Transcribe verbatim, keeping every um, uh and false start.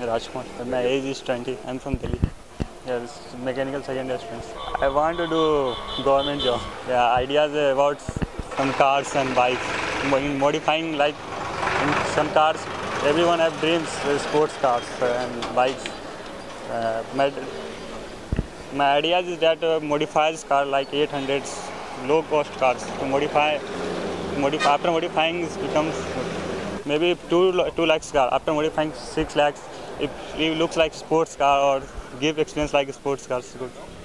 Rajkumar. My age is twenty. I'm from Delhi. Yes, mechanical second year students. I want to do government job. Yeah, ideas about some cars and bikes. In modifying, like in some cars, everyone have dreams with sports cars and bikes. Uh, my, my idea is that uh, modifies car like eight hundreds, low cost cars to modify. Modify after modifying it becomes maybe two two lakhs car. After modifying six lakhs, if it looks like sports car or give experience like a sports car, it's good.